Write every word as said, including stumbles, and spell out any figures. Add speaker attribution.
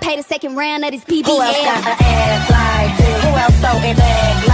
Speaker 1: pay the second round of this B B L.
Speaker 2: Who else got an ass like this? Who else throwing back